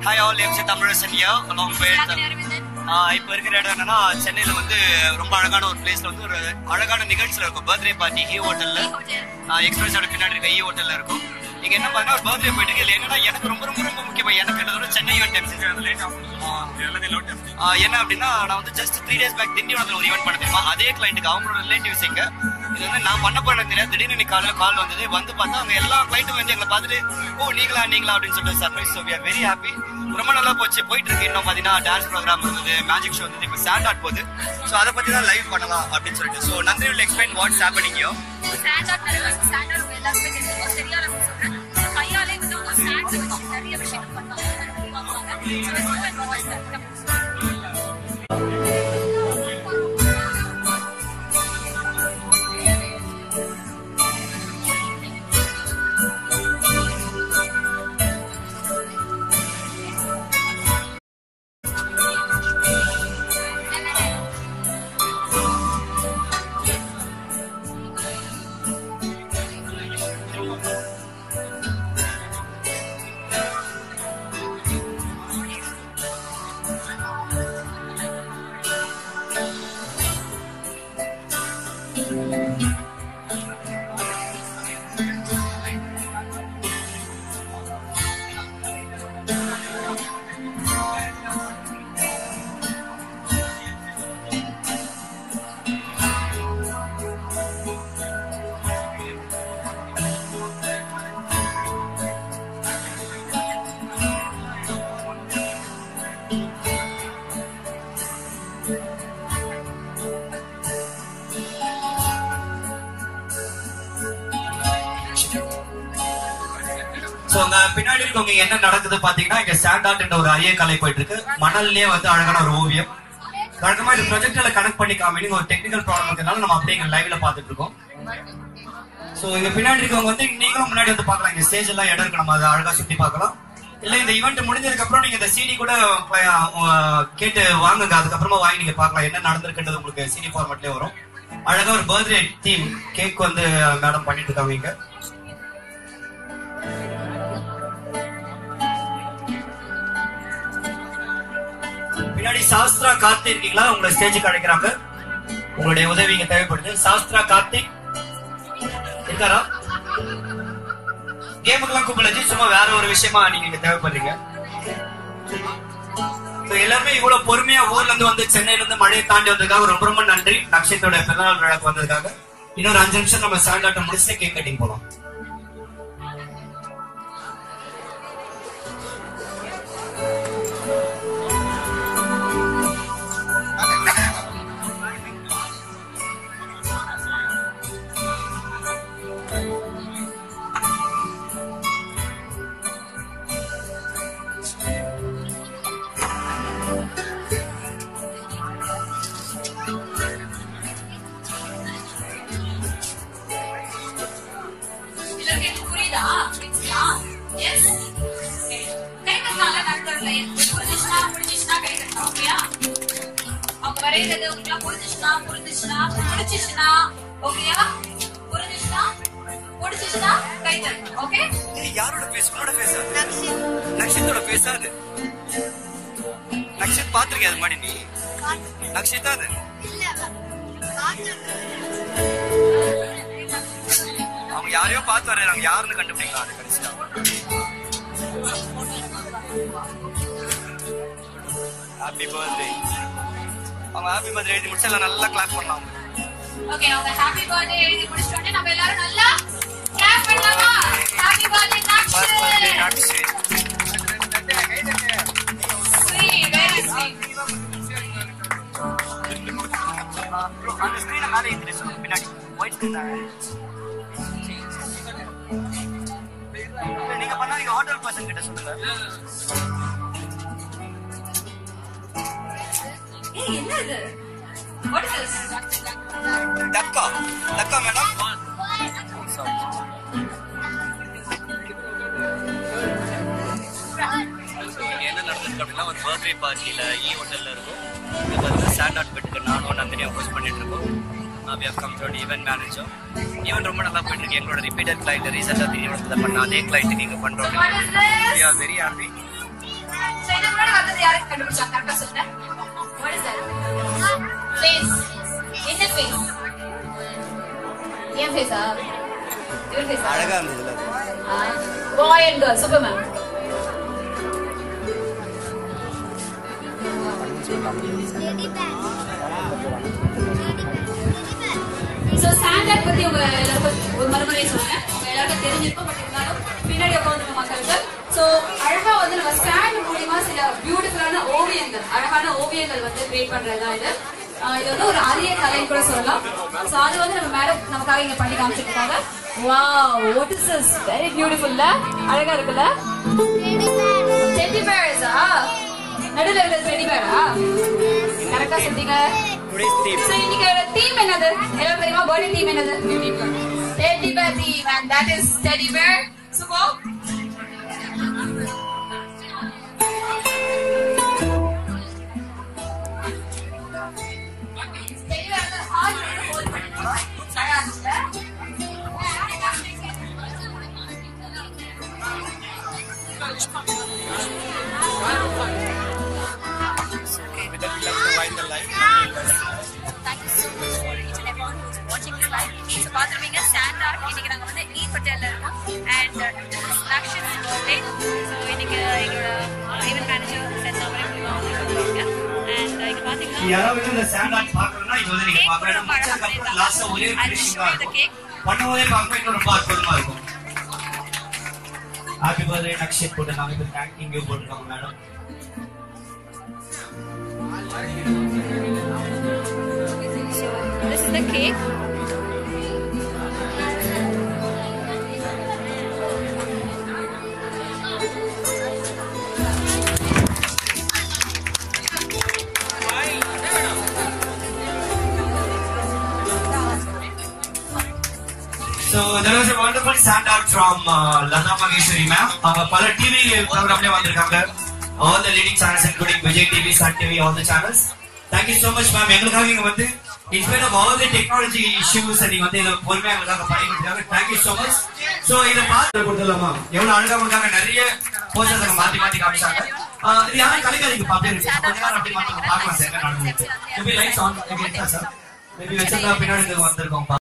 Hi all, Zee Tamil here along with இப்போ இருக்கிற இடம் என்னன்னா சென்னையில வந்து ரொம்ப அழகான ஒரு பிளேஸ்ல வந்து ஒரு அழகான நிகழ்ச்சியில இருக்கும் பர்த்டே பார்ட்டி ஹோட்டல்ல எக்ஸ்பிரஸோட பின்னாடி இருக்க ஹோட்டல்ல இருக்கும். இங்க என்ன பண்ணா ஒரு பர்த்டே போயிட்டு இருக்கு. என்னன்னா எனக்கு ரொம்ப ரொம்ப ரொம்ப முக்கியமா எனக்கு என்னோட சென்னை ஈவென்ட் என்ன அப்படின்னா நான் வந்து ஜஸ்ட் 3 days பேக் திண்டிவனத்துல ஒரு ஈவென்ட் பண்ண தெரியுமா அதே கிளைண்ட்டுக்கு அவங்களோட ரிலேட்டிவ்ஸ் இங்க இது வந்து நான் பண்ண போன தெரியாது. திடீர்னு காலையில் கால் வந்தது வந்து பார்த்தா அவங்க எல்லா கிளைண்ட்டும் வந்து எங்களை பார்த்துட்டு ஓ நீங்களா அப்படின்னு சொல்லிட்டு surprise. So we are very happy. ரொம்ப நல்லா போயிட்டு இருக்கு. இன்னும் பாத்தீங்கன்னா டான்ஸ் ப்ரோக்ராம் இருந்தது, மேஜிக் ஷோ இருந்தது, இப்போ சாண்டார்ட் போகுது. ஸோ அதை பத்தி தான் லைவ் பண்ணலாம் அப்படின்னு சொல்லிட்டு. So Nandini will explain what's happening here. சாண்டார்ட் எல்லாருமே தெரியாத சொல்றேன். கையாலே வந்து ஒரு ஸ்நாக்ஸ் வச்சு நிறைய விஷயங்கள் பண்ணுவாங்க. பின்னாடி இருக்கவங்க என்ன நடக்குது பாத்தீங்கன்னா இங்க சாண்டார்ட் என்ற ஒரு அரிய கலை போயிட்டு இருக்கு. மணல்லயே வந்து அழகான ஒரு ஓவியம். வழக்கமா இந்த ப்ரொஜெக்டர்ல கனெக்ட் பண்ணி காமிங்க ஒரு டெக்னிக்கல் ப்ராப்ளம் இருக்கனால நம்ம அப்படியே இங்க லைவ்ல பாத்துட்டு இருக்கோம். சோ இங்க பின்னாடி இருக்கவங்க வந்து நீங்களும் முன்னாடி வந்து பாக்கலாம். இங்க ஸ்டேஜ் எல்லாம் இடம் இருக்கு, நம்ம அதை அழகா சுத்தி பார்க்கலாம். இல்ல இந்த ஈவெண்ட் முடிஞ்சதுக்கு அப்புறம் நீங்க இந்த சிடி கூட கேட்டு வாங்குங்க. அதுக்கப்புறமா வாங்கி நீங்க பாக்கலாம் என்ன நடந்திருக்குன்றது உங்களுக்கு சிடி ஃபார்மேட்லயே வரும். அழகா ஒரு பர்த்டே தீம் கேக் வந்து மேடம் பண்ணிட்டு இருக்காங்க இங்க. பின்னாடி சாஸ்திரா கார்த்திக் இருக்கீங்களா? உங்களை ஸ்டேஜுக்கு அழைக்கிறாங்க. உங்களுடைய உதவி இங்க தேவைப்படுது. சாஸ்திரா கார்த்திக் இருக்காரா? கேமுக்கெல்லாம் கூப்பிடல, சும்மா வேற ஒரு விஷயமா நீங்க இங்க தேவைப்படுறீங்க. எல்லாருமே இவ்வளவு பொறுமையா ஊர்ல இருந்து வந்து சென்னையில இருந்து மழையை தாண்டி வந்ததுக்காக ரொம்ப ரொம்ப நன்றி. நக்ஷத்தோட பிறந்தநாள் விழாக்கு வந்ததுக்காக. இன்னொரு 5 நிமிஷம் நம்ம சாண்டாட்டம் முடிச்சுட்டு கேக் கட்டிங் போலாம். அவங்க யாரையோ பார்த்து வர்றாங்க, யாருன்னு கண்டுபிடிக்கலாம். அது கடைசியா ஹாப்பி பர்த்டே. அவங்க ஹாப்பி பர்த்டே எழுதி முடிச்சு எல்லாம் நல்லா கிளாப் பண்ணலாம். ஓகே, அவங்க ஹாப்பி பர்த்டே எழுதி முடிச்சிட்டோம். நம்ம எல்லாரும் நல்லா கிளாப் பண்ணலாமா? Happy birthday Nakshi. Very sweet. அந்த ஸ்கிரீனை மேலே ஏற்றிட்டு சொல்லுங்க. பின்னாடி ஒயிட் நீங்க பண்ணா நீங்க ஹோட்டல் பர்சன் கிட்ட சொல்லுங்க. என்ன இது? What is this? தக்கா மேடம். என்ன நடந்துருக்கு அப்படின்னா ஒரு பர்த்டே பார்ட்டியில ஹோட்டல்ல இருக்கும். இது வந்து சாண்டார்ட் பெட்டுக்கு நானும் நந்தினியும் ஹோஸ்ட் பண்ணிட்டு இருக்கோம். we have come to an event manager. Even ரொம்ப நல்லா போயிட்டு இருக்கு. எங்களோட ரிப்பீட்டட் கிளைண்ட் ரீசெண்டா திடீர்னு பண்ண அதே கிளைண்ட் நீங்க பண்றோம். We are very happy. So இந்த முன்னாடி வந்தது யாருக்கு கண்டுபிடிச்சாங்க கரெக்டா சொல்லுங்க. What is that? Face. என்ன face? ஏன் face ஆ? இவர் face. அழகா இருந்ததுல. Boy and girl, Superman. So Sandart பத்தி உங்க எல்லாருக்கும் ஒரு மறுமுறை சொல்றேன். உங்க எல்லாருக்கும் தெரிஞ்சிருக்கும் பட் இருந்தாலும் பின்னாடி உட்கார்ந்து மக்களுக்கு சோ அழகா வந்து நம்ம ஸ்டாண்ட் மூலமா சில பியூட்டிஃபுல்லான ஓவியங்கள் அழகான ஓவியங்கள் வந்து கிரியேட் பண்றதா இது வந்து ஒரு அரிய கலைன்னு கூட சொல்லலாம். சோ அது வந்து நம்ம மேடம் நமக்காக இங்க பண்ணி காமிச்சிருக்காங்க. Wow what is this very பியூட்டிஃபுல்ல அழகா இருக்குல்ல டெடி பேர்ஸ் நடுவுல இருக்கிற டெடி பேரா கரெக்டா சொல்றீங்க. So இன்னைக்கு தீம் என்னது எல்லாரும் தெரியுமா பர்த்டே தீம் என்னது teddy bear theme and that is teddy bear. Super. Thank you so much for each and everyone who's watching this live. So பாத்துருப்பீங்க Sandart இன்னைக்கு நாங்க வந்து Ehotelல இருக்கோம் and this is Lakshya's birthday. So இன்னைக்கு எங்களோட event manager Zee Tamil வந்திருக்காங்க and இங்க பாத்தீங்கன்னா யாராவது இந்த Sandart பார்க்கணும்னா இது வந்து நீங்க பார்க்கலாம். அதுக்கு லாஸ்ட்ல ஒரே ஃபினிஷிங்கா இருக்கும். பண்ணும்போதே பார்க்க ரொம்ப அற்புதமா இருக்கும். ஹாப்பி பர்த்டே நக்ஷித் போட்டு நாங்க இது தேங்க்யூ யூ போட்டுருக்காங்க madam. So this is the cake. So there was a wonderful Sandart from Lata Maheshwari ma'am. Pala TV program le vandirukanga. All the leading channels including Vijay TV, Sun TV, all the channels. Thank you so much ma'am. எங்களுக்காக இங்க வந்து in spite of all the technology issues and வந்து இத பொறுமையா எங்களுக்காக பண்ணி கொடுத்தாங்க. Thank you so much. So இத பார்த்து கொடுத்தலாமா? எவ்வளவு அழகா வந்தாங்க நிறைய போஸ்டர்ஸ் மாத்தி மாத்தி காமிச்சாங்க. இது யாரும் கலைக்காதீங்க பாப்பே இருக்கு. கொஞ்ச நேரம் அப்படி மாத்தி பார்க்கலாம் சார் என்ன நடந்துச்சு. Maybe lights on again sir. Maybe வெச்சதா பின்னாடி வந்திருக்கோம்.